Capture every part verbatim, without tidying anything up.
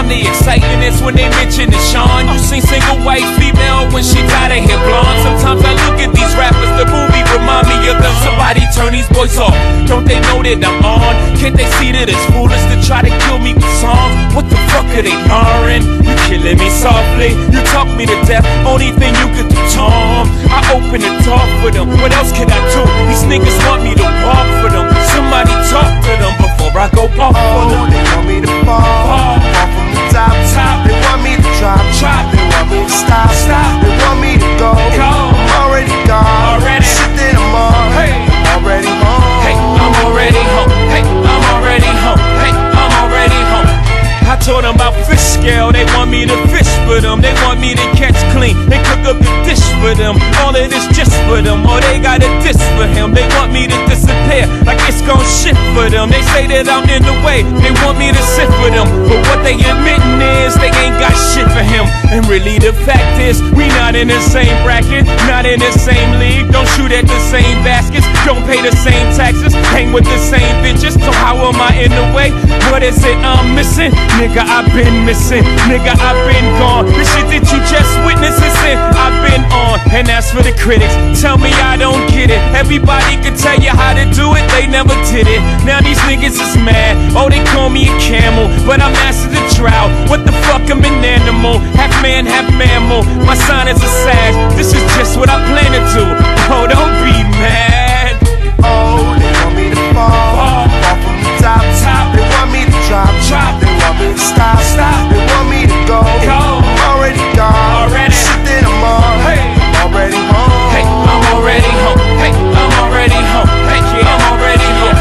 find the excitement is when they mention the Sean. You seen single white female when she dyed her hair blonde. Sometimes I look at these rappers, the movie remind me of them. Somebody turn these boys off, don't they know that I'm on? Can't they see that it's foolish to try to kill me with songs? What the fuck are they learning? You killing me softly, you talk me to death, only thing you could do, Tom. I open the door for them, what else can I do? These niggas want me to walk for them, somebody talk to them before I go off for them. They want me to fall, fall, fall from the top, top. They want me to drop, drop. They want me to stop, stop. They want me to go, go. I'm already gone, already. Shit that I'm on, hey. I'm already home. Hey, I'm already home. Hey, I'm already home. Hey, I'm already home. I told them about fish scale, they want me to fish for them. They want me to catch clean, they cook up the dish for them. All of this just for them, or they got a diss for him. They want me to disappear, like it's gon' shit for them. They say that I'm in the way, they want me to sit for them. But what they admitting is, they ain't got shit for him. And really the fact is, we not in the same bracket, not in the same league. Don't shoot at the same baskets, don't pay the same taxes, hang with the same bitches. So how am I in the way? What is it I'm missing? Nigga, I've been missing, nigga, I've been gone. The shit that you just witnessed is in, I've been on. And as for the critics, tell me I don't get it. Everybody could tell you how to do it, they never did it. Now these niggas is mad, oh they call me a camel, but I'm master the drought. What the fuck, I'm an animal, half man, half mammal. My sign is a sag, this is just what I plan to do. Oh, don't be mad. Oh, they want me to fall, fall, fall from the top, top. They want me to drop, drop. They want me to stop, stop. They want me to go, go. I'm already gone, already. Shit that I'm on, hey. I'm already home. Hey, I'm already home. Hey, I'm already home. Hey, yeah, I'm already home.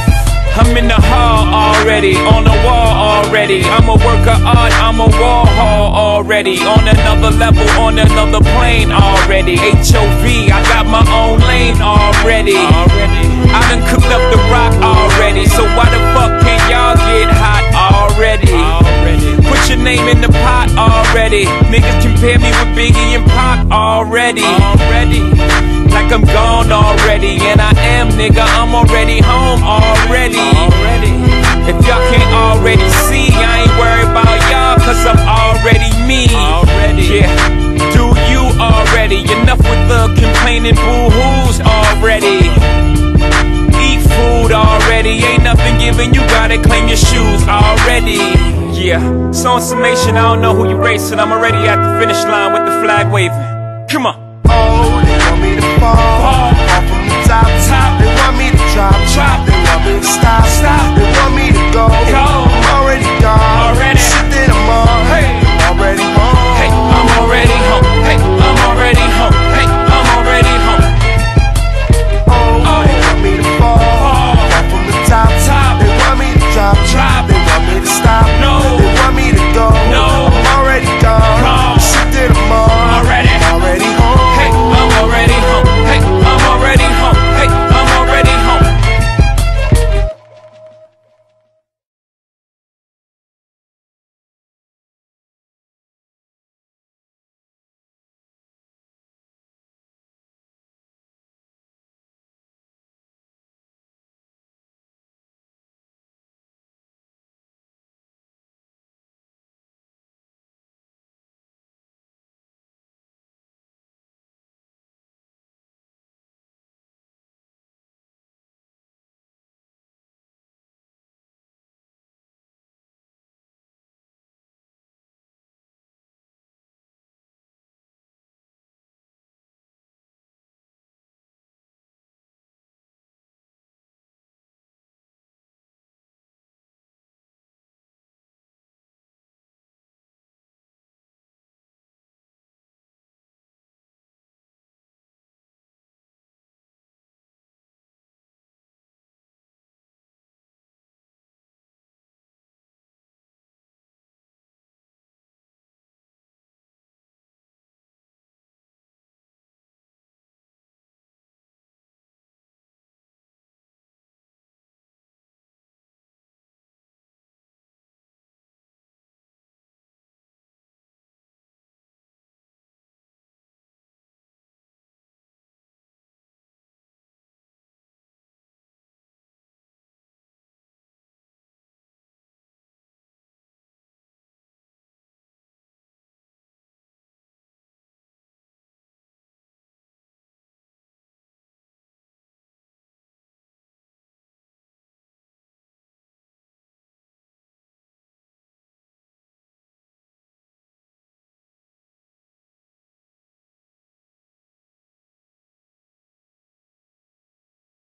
I'm in the hall already, on the wall already. I'm a work of art, I'm a wall hall already. On another level, on another plane already. H O V, I got my own lane already. Already. I done cooked up the rock already. So why the fuck can't y'all get hot already? Already. Put your name in the pot already. Niggas compare me with Biggie and Pac already. Already. Like I'm gone already, and I am, nigga, I'm already home already. Already. If y'all can't already see, I ain't worried about y'all, cause I'm already me. Already. Yeah, do you already? Enough with the complaining boo-hoos already. Eat food already, ain't nothing given, you gotta claim your shoes already. Yeah, so in summation, I don't know who you racing, I'm already at the finish line with the flag waving. Come on. Oh, they want me to fall, fall, fall from the top, top. They want me to drop, drop. They want me to stop, stop. They want me to go, go.